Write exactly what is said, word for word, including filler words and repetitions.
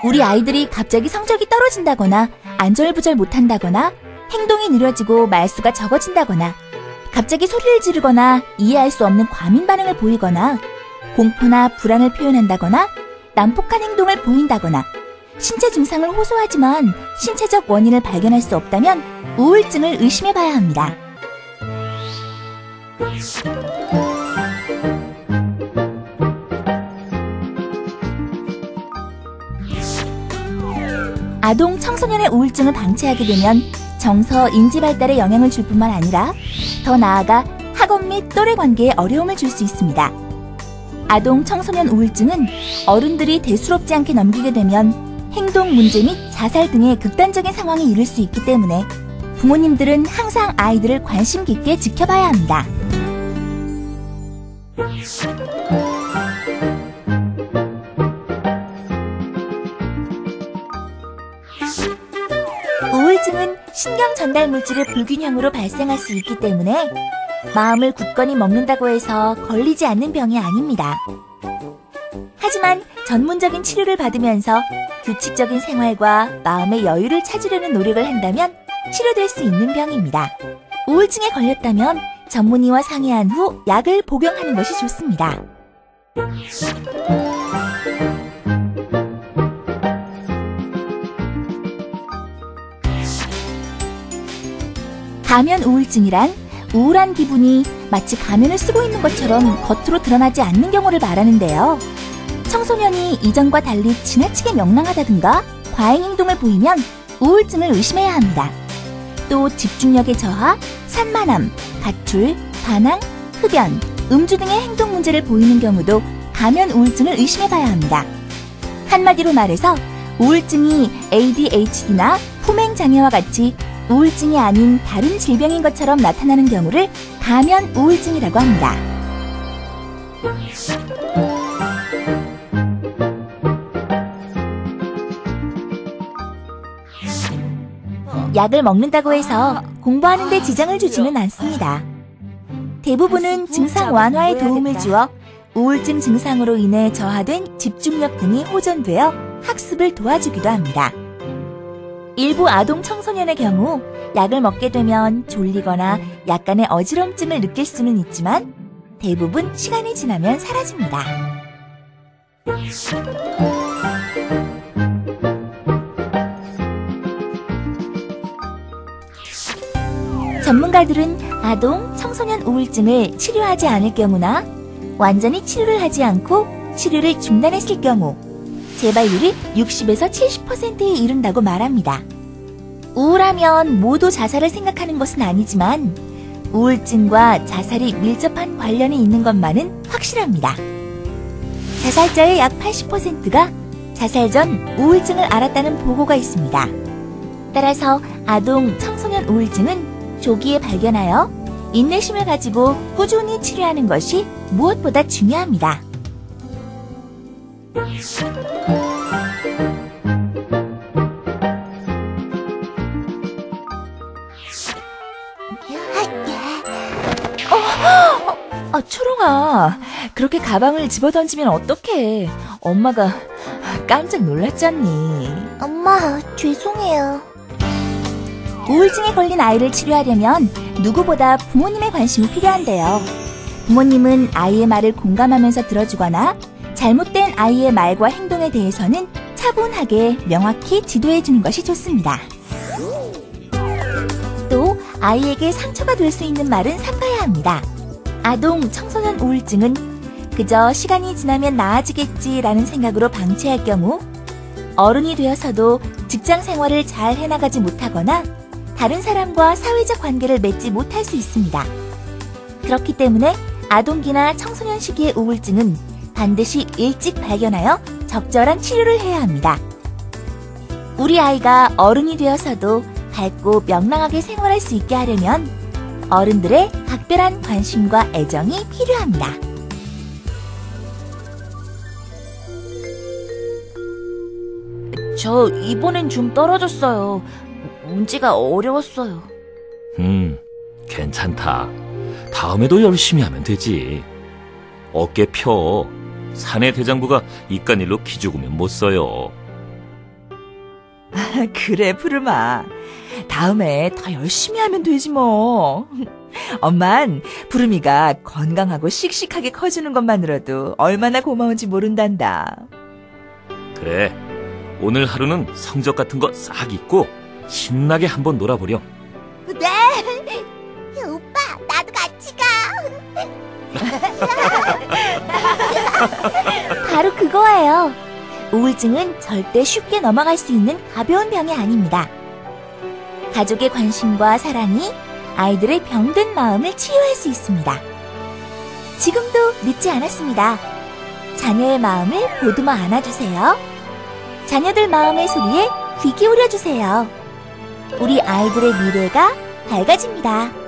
우리 아이들이 갑자기 성적이 떨어진다거나 안절부절 못한다거나 행동이 느려지고 말수가 적어진다거나 갑자기 소리를 지르거나 이해할 수 없는 과민 반응을 보이거나 공포나 불안을 표현한다거나 난폭한 행동을 보인다거나 신체 증상을 호소하지만 신체적 원인을 발견할 수 없다면 우울증을 의심해봐야 합니다. 아동, 청소년의 우울증을 방치하게 되면 정서, 인지 발달에 영향을 줄 뿐만 아니라 더 나아가 학업 및 또래 관계에 어려움을 줄 수 있습니다. 아동, 청소년 우울증은 어른들이 대수롭지 않게 넘기게 되면 행동 문제 및 자살 등의 극단적인 상황에 이를 수 있기 때문에 부모님들은 항상 아이들을 관심 깊게 지켜봐야 합니다. 우울증은 신경 전달 물질의 불균형으로 발생할 수 있기 때문에 마음을 굳건히 먹는다고 해서 걸리지 않는 병이 아닙니다. 하지만 전문적인 치료를 받으면서 규칙적인 생활과 마음의 여유를 찾으려는 노력을 한다면 치료될 수 있는 병입니다. 우울증에 걸렸다면 전문의와 상의한 후 약을 복용하는 것이 좋습니다. 가면 우울증이란 우울한 기분이 마치 가면을 쓰고 있는 것처럼 겉으로 드러나지 않는 경우를 말하는데요. 청소년이 이전과 달리 지나치게 명랑하다든가 과잉 행동을 보이면 우울증을 의심해야 합니다. 또 집중력의 저하, 산만함, 가출, 반항, 흡연, 음주 등의 행동 문제를 보이는 경우도 가면 우울증을 의심해봐야 합니다. 한마디로 말해서 우울증이 에이디에이치디나 품행장애와 같이 우울증이 아닌 다른 질병인 것처럼 나타나는 경우를 가면 우울증이라고 합니다. 약을 먹는다고 해서 공부하는 데 지장을 주지는 않습니다. 대부분은 증상 완화에 도움을 주어 우울증 증상으로 인해 저하된 집중력 등이 호전되어 학습을 도와주기도 합니다. 일부 아동 청소년의 경우 약을 먹게 되면 졸리거나 약간의 어지럼증을 느낄 수는 있지만 대부분 시간이 지나면 사라집니다. 전문가들은 아동, 청소년 우울증을 치료하지 않을 경우나 완전히 치료를 하지 않고 치료를 중단했을 경우 재발률이 육십에서 칠십 퍼센트에 이른다고 말합니다. 우울하면 모두 자살을 생각하는 것은 아니지만 우울증과 자살이 밀접한 관련이 있는 것만은 확실합니다. 자살자의 약 팔십 퍼센트가 자살 전 우울증을 앓았다는 보고가 있습니다. 따라서 아동, 청소년 우울증은 조기에 발견하여 인내심을 가지고 꾸준히 치료하는 것이 무엇보다 중요합니다. 아, 초롱아, 그렇게 가방을 집어던지면 어떡해. 엄마가 깜짝 놀랐잖니. 엄마, 죄송해요. 우울증에 걸린 아이를 치료하려면 누구보다 부모님의 관심이 필요한데요. 부모님은 아이의 말을 공감하면서 들어주거나 잘못된 아이의 말과 행동에 대해서는 차분하게 명확히 지도해주는 것이 좋습니다. 또 아이에게 상처가 될 수 있는 말은 삼가야 합니다. 아동, 청소년 우울증은 그저 시간이 지나면 나아지겠지라는 생각으로 방치할 경우 어른이 되어서도 직장 생활을 잘 해나가지 못하거나 다른 사람과 사회적 관계를 맺지 못할 수 있습니다. 그렇기 때문에 아동기나 청소년 시기의 우울증은 반드시 일찍 발견하여 적절한 치료를 해야 합니다. 우리 아이가 어른이 되어서도 밝고 명랑하게 생활할 수 있게 하려면 어른들의 각별한 관심과 애정이 필요합니다. 저 이번엔 좀 떨어졌어요. 문제가 어려웠어요. 음, 괜찮다. 다음에도 열심히 하면 되지. 어깨 펴. 사내 대장부가 이깟 일로 기죽으면 못 써요. 그래, 푸르마. 다음에 더 열심히 하면 되지 뭐. 엄만 푸르미가 건강하고 씩씩하게 커주는 것만으로도 얼마나 고마운지 모른단다. 그래, 오늘 하루는 성적 같은 거 싹 잊고 신나게 한번 놀아보렴. 네. 오빠, 나도 같이 가. 바로 그거예요. 우울증은 절대 쉽게 넘어갈 수 있는 가벼운 병이 아닙니다. 가족의 관심과 사랑이 아이들의 병든 마음을 치유할 수 있습니다. 지금도 늦지 않았습니다. 자녀의 마음을 보듬어 안아주세요. 자녀들 마음의 소리에 귀 기울여주세요. 우리 아이들의 미래가 밝아집니다.